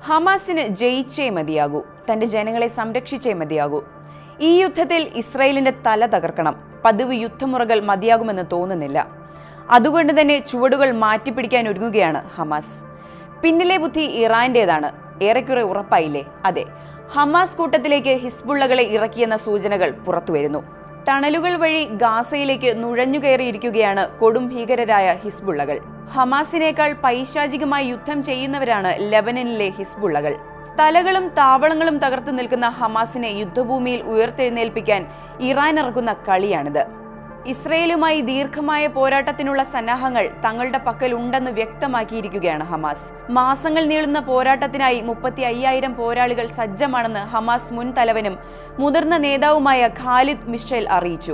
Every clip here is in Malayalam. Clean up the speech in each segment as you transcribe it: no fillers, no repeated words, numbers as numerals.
ഹമാസിന് ജയിച്ചേ മതിയാകൂ, തന്റെ ജനങ്ങളെ സംരക്ഷിച്ചേ മതിയാകൂ. ഈ യുദ്ധത്തിൽ ഇസ്രായേലിന്റെ തല തകർക്കണം. പതിവ് യുദ്ധമുറകൾ മതിയാകുമെന്ന് തോന്നുന്നില്ല. അതുകൊണ്ട് തന്നെ ചുവടുകൾ മാറ്റിപ്പിടിക്കാൻ ഒരുങ്ങുകയാണ് ഹമാസ്. പിന്നിലെ ബുദ്ധി ഇറാന്റേതാണ്. ഏറെക്കുറെ ഉറപ്പായില്ലേ? അതെ, ഹമാസ് കൂട്ടത്തിലേക്ക് ഹിസ്ബുള്ളകളെ ഇറക്കിയെന്ന സൂചനകൾ പുറത്തുവരുന്നു. ടണലുകൾ വഴി ഗാസയിലേക്ക് നുഴഞ്ഞുകയറിയിരിക്കുകയാണ് കൊടും ഭീകരരായ ഹിസ്ബുള്ളകൾ. ഹമാസിനേക്കാൾ പൈശാചികമായി യുദ്ധം ചെയ്യുന്നവരാണ് ലെബനനിലെ ഹിസ്ബുള്ളകൾ. തലകളും താവളങ്ങളും തകർത്തു നിൽക്കുന്ന ഹമാസിനെ യുദ്ധഭൂമിയിൽ ഉയർത്തെഴുന്നേൽപ്പിക്കാൻ ഇറാൻ ഇറക്കുന്ന കളിയാണിത്. ഇസ്രയേലുമായി ദീർഘമായ പോരാട്ടത്തിനുള്ള സന്നാഹങ്ങൾ തങ്ങളുടെ പക്കൽ ഉണ്ടെന്ന് വ്യക്തമാക്കിയിരിക്കുകയാണ് ഹമാസ്. മാസങ്ങൾ നീളുന്ന പോരാട്ടത്തിനായി 35,000 പോരാളികൾ സജ്ജമാണെന്ന് ഹമാസ് മുൻ തലവനും മുതിർന്ന നേതാവുമായ ഖാലിദ് മിഷേൽ അറിയിച്ചു.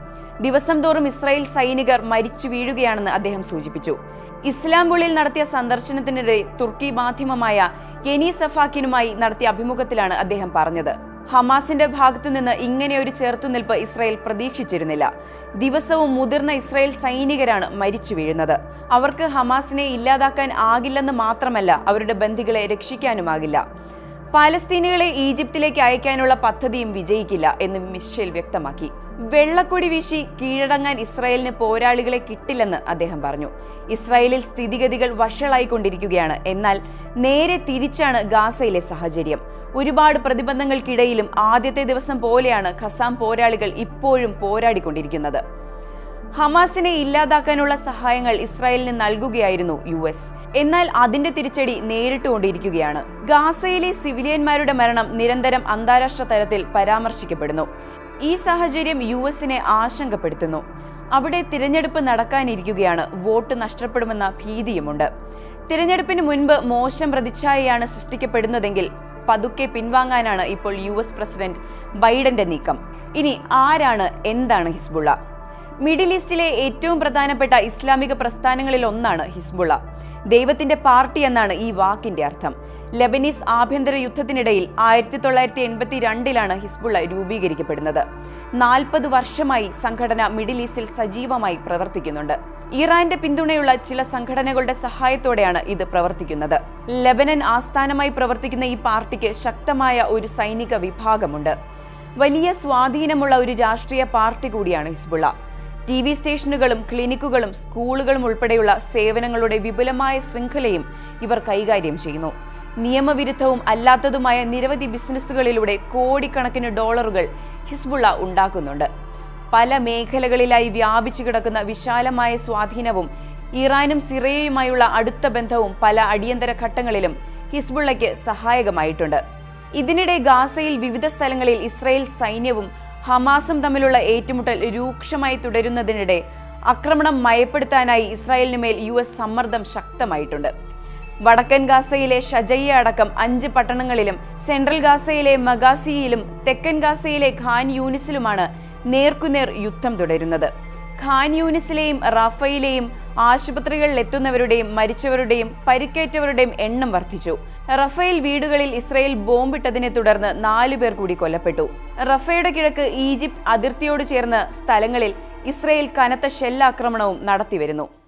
ദിവസം തോറും ഇസ്രായേൽ സൈനികർ മരിച്ചു വീഴുകയാണെന്ന് അദ്ദേഹം സൂചിപ്പിച്ചു. ഇസ്ലാംബുളിൽ നടത്തിയ സന്ദർശനത്തിനിടെ തുർക്കി മാധ്യമമായ യെനി സഫാക്കിനുമായി നടത്തിയ അഭിമുഖത്തിലാണ് അദ്ദേഹം പറഞ്ഞത്. ഹമാസിന്റെ ഭാഗത്തുനിന്ന് ഇങ്ങനെയൊരു ചെറുത്തുനിൽപ്പ് ഇസ്രായേൽ പ്രതീക്ഷിച്ചിരുന്നില്ല. ദിവസവും മുതിർന്ന ഇസ്രായേൽ സൈനികരാണ് മരിച്ചു വീഴുന്നത്. അവർക്ക് ഹമാസിനെ ഇല്ലാതാക്കാൻ ആകില്ലെന്ന് മാത്രമല്ല, അവരുടെ ബന്ദികളെ രക്ഷിക്കാനുമാകില്ല. പാലസ്തീനികളെ ഈജിപ്തിലേക്ക് അയക്കാനുള്ള പദ്ധതിയും വിജയിക്കില്ല എന്ന് മിഷേൽ വ്യക്തമാക്കി. വെള്ളക്കൊടി വീശി കീഴടങ്ങാൻ ഇസ്രായേലിന് പോരാളികളെ കിട്ടില്ലെന്ന് അദ്ദേഹം പറഞ്ഞു. ഇസ്രായേലിൽ സ്ഥിതിഗതികൾ വഷളായിക്കൊണ്ടിരിക്കുകയാണ്. എന്നാൽ നേരെ തിരിച്ചാണ് ഗാസയിലെ സാഹചര്യം. ഒരുപാട് പ്രതിബന്ധങ്ങൾക്കിടയിലും ആദ്യത്തെ ദിവസം പോലെയാണ് ഖസാം പോരാളികൾ ഇപ്പോഴും പോരാടിക്കൊണ്ടിരിക്കുന്നത്. ഹമാസിനെ ഇല്ലാതാക്കാനുള്ള സഹായങ്ങൾ ഇസ്രായേലിന് നൽകുകയായിരുന്നു US. എന്നാൽ അതിന്റെ തിരിച്ചടി നേരിട്ടുകൊണ്ടിരിക്കുകയാണ്. ഗാസയിലെ സിവിലിയന്മാരുടെ മരണം നിരന്തരം അന്താരാഷ്ട്ര തലത്തിൽ പരാമർശിക്കപ്പെടുന്നു. ഈ സാഹചര്യം US-നെ ആശങ്കപ്പെടുത്തുന്നു. അവിടെ തിരഞ്ഞെടുപ്പ് നടക്കാനിരിക്കുകയാണ്. വോട്ട് നഷ്ടപ്പെടുമെന്ന ഭീതിയുമുണ്ട്. തിരഞ്ഞെടുപ്പിന് മുൻപ് മോശം പ്രതിച്ഛായയാണ് സൃഷ്ടിക്കപ്പെടുന്നതെങ്കിൽ പതുക്കെ പിൻവാങ്ങാനാണ് ഇപ്പോൾ US പ്രസിഡന്റ് ബൈഡന്റെ നീക്കം. ഇനി ആരാണ്, എന്താണ് ഹിസ്ബുള്ള? മിഡിൽ ഈസ്റ്റിലെ ഏറ്റവും പ്രധാനപ്പെട്ട ഇസ്ലാമിക പ്രസ്ഥാനങ്ങളിൽ ഒന്നാണ് ഹിസ്ബുള്ള. ദൈവത്തിന്റെ പാർട്ടി എന്നാണ് ഈ വാക്കിന്റെ അർത്ഥം. ലെബനീസ് ആഭ്യന്തര യുദ്ധത്തിനിടയിൽ 1982 ഹിസ്ബുള്ള രൂപീകരിക്കപ്പെടുന്നത്. 40 വർഷമായി സംഘടന മിഡിൽ ഈസ്റ്റിൽ സജീവമായി പ്രവർത്തിക്കുന്നുണ്ട്. ഇറാന്റെ പിന്തുണയുള്ള ചില സംഘടനകളുടെ സഹായത്തോടെയാണ് ഇത് പ്രവർത്തിക്കുന്നത്. ലെബനൻ ആസ്ഥാനമായി പ്രവർത്തിക്കുന്ന ഈ പാർട്ടിക്ക് ശക്തമായ ഒരു സൈനിക വിഭാഗമുണ്ട്. വലിയ സ്വാധീനമുള്ള ഒരു രാഷ്ട്രീയ പാർട്ടി കൂടിയാണ് ഹിസ്ബുള്ള. TV സ്റ്റേഷനുകളും ക്ലിനിക്കുകളും സ്കൂളുകളും ഉൾപ്പെടെയുള്ള സേവനങ്ങളുടെ വിപുലമായ ശൃംഖലയും ഇവർ കൈകാര്യം ചെയ്യുന്നു. നിയമവിരുദ്ധവും അല്ലാത്തതുമായ നിരവധി ബിസിനസ്സുകളിലൂടെ കോടിക്കണക്കിന് ഡോളറുകൾ ഹിസ്ബുള്ള ഉണ്ടാക്കുന്നുണ്ട്. പല മേഖലകളിലായി വ്യാപിച്ചു കിടക്കുന്ന വിശാലമായ സ്വാധീനവും ഇറാനും സിറിയയുമായുള്ള അടുത്ത ബന്ധവും പല അടിയന്തര ഘട്ടങ്ങളിലും ഹിസ്ബുള്ളയ്ക്ക് സഹായകമായിട്ടുണ്ട്. ഇതിനിടെ ഗാസയിൽ വിവിധ സ്ഥലങ്ങളിൽ ഇസ്രായേൽ സൈന്യവും ഹമാസും തമ്മിലുള്ള ഏറ്റുമുട്ടൽ രൂക്ഷമായി തുടരുന്നതിനിടെ ആക്രമണം മയപ്പെടുത്താനായി ഇസ്രായേലിന് മേൽ US സമ്മർദ്ദം ശക്തമായിട്ടുണ്ട്. വടക്കൻ ഗാസയിലെ ഷജയ്യ അടക്കം 5 പട്ടണങ്ങളിലും സെൻട്രൽ ഗാസയിലെ മഗാസിയിലും തെക്കൻ ഗാസയിലെ ഖാൻ യൂനിസിലുമാണ് നേർക്കുനേർ യുദ്ധം തുടരുന്നത്. ഖാൻ യൂനിസിലെയും റാഫയിലെയും ആശുപത്രികളിൽ എത്തുന്നവരുടെയും മരിച്ചവരുടെയും പരിക്കേറ്റവരുടെയും എണ്ണം വർദ്ധിച്ചു. റഫേൽ വീടുകളിൽ ഇസ്രായേൽ ബോംബിട്ടതിനെ തുടർന്ന് 4 പേർ കൂടി കൊല്ലപ്പെട്ടു. റഫയുടെ കിഴക്ക് ഈജിപ്ത് അതിർത്തിയോട് ചേർന്ന സ്ഥലങ്ങളിൽ ഇസ്രായേൽ കനത്ത ഷെല്ലാക്രമണവും നടത്തിവരുന്നു.